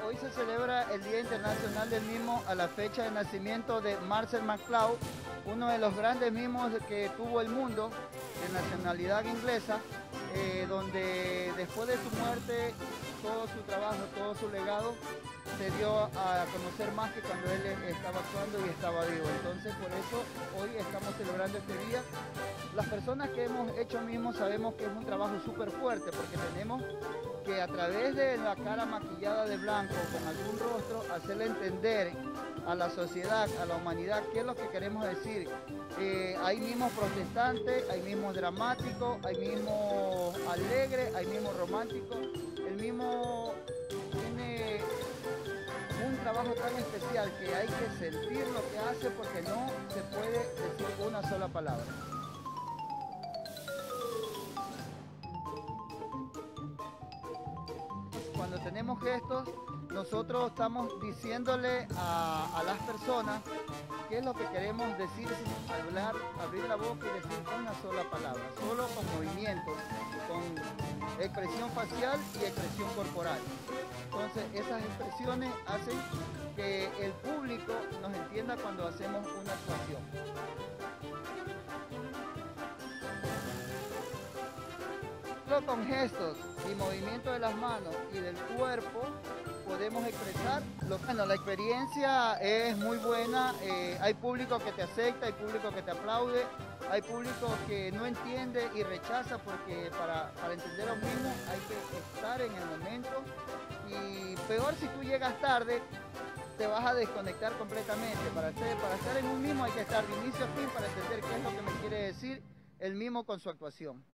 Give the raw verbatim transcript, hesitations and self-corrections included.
Hoy se celebra el Día Internacional del Mimo a la fecha de nacimiento de Marcel McFly, uno de los grandes mimos que tuvo el mundo, de nacionalidad inglesa, eh, donde después de su muerte todo su trabajo, todo su legado se dio a conocer más que cuando él estaba actuando y estaba vivo. Entonces por eso hoy estamos celebrando este día. Las personas que hemos hecho mimos sabemos que es un trabajo súper fuerte porque tenemos que a través de la cara maquillada de blanco con algún rostro hacerle entender a la sociedad, a la humanidad qué es lo que queremos decir. Eh, hay mimos protestantes, hay mimos dramáticos, hay mimos alegres, hay mimos románticos. El mimo tiene un trabajo tan especial que hay que sentir lo que hace porque no se puede decir una sola palabra. Cuando tenemos gestos, nosotros estamos diciéndole a, a las personas qué es lo que queremos decir sin hablar, abrir la boca y decir una sola palabra, solo con movimientos, con expresión facial y expresión corporal. Entonces esas expresiones hacen que el público nos entienda cuando hacemos una actuación. Solo con gestos y movimiento de las manos y del cuerpo podemos expresar lo que... Bueno, la experiencia es muy buena, eh, hay público que te acepta, hay público que te aplaude, hay público que no entiende y rechaza porque para, para entender lo mismo hay que estar en el momento y peor si tú llegas tarde te vas a desconectar completamente. Para, hacer, para estar en un mimo hay que estar de inicio a fin para entender qué es lo que me quiere decir el mimo con su actuación.